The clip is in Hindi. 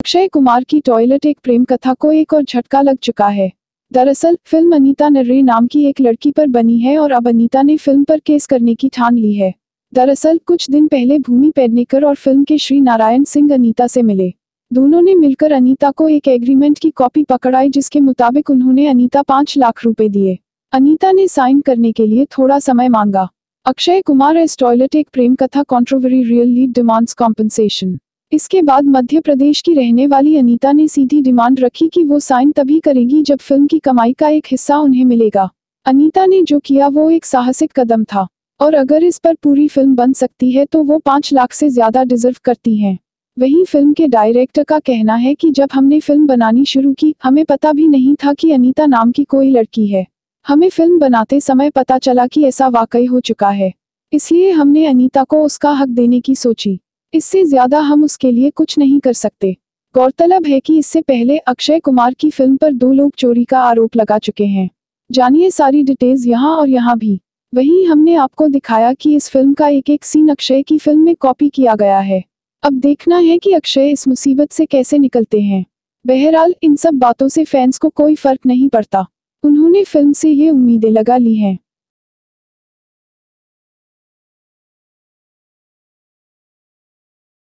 अक्षय कुमार की टॉयलेट एक प्रेम कथा को एक और झटका लग चुका है। दरअसल फिल्म अनीता नर्रे नाम की एक लड़की पर बनी है और अब अनीता ने फिल्म पर केस करने की ठान ली है। दरअसल कुछ दिन पहले भूमि पेडनेकर और फिल्म के श्री नारायण सिंह अनीता से मिले। दोनों ने मिलकर अनीता को एक एग्रीमेंट की कॉपी पकड़ाई जिसके मुताबिक उन्होंने अनीता 5 लाख रुपए दिए। अनीता ने साइन करने के लिए थोड़ा समय मांगा। Akshay Kumar S toilet Ek Prem Katha controversy real lead demands compensation. इसके बाद मध्य प्रदेश की रहने वाली अनीता ने सीधी डिमांड रखी कि वो साइन तभी करेगी जब फिल्म की कमाई का एक हिस्सा उन्हें मिलेगा। अनीता ने जो किया वो एक साहसिक कदम था और अगर इस पर पूरी फिल्म बन सकती है तो वो 5 लाख से ज्यादा डिजर्व करती हैं। वहीं फिल्म के डायरेक्टर का कहना है कि जब हमने फिल्म बनानी शुरू की हमें पता भी नहीं था कि अनीता नाम की कोई लड़की है। हमें फिल्म बनाते समय पता चला कि ऐसा वाकई हो चुका है, इसलिए हमने अनीता को उसका हक देने की सोची। इससे ज्यादा हम उसके लिए कुछ नहीं कर सकते। गौरतलब है कि इससे पहले अक्षय कुमार की फिल्म पर 2 लोग चोरी का आरोप लगा चुके हैं। जानिए सारी डिटेल्स यहाँ और यहाँ भी। वहीं हमने आपको दिखाया कि इस फिल्म का एक एक सीन अक्षय की फिल्म में कॉपी किया गया है। अब देखना है कि अक्षय इस मुसीबत से कैसे निकलते हैं। बहरहाल इन सब बातों से फैंस को कोई फर्क नहीं पड़ता। उन्होंने फिल्म से ये उम्मीदें लगा ली हैं।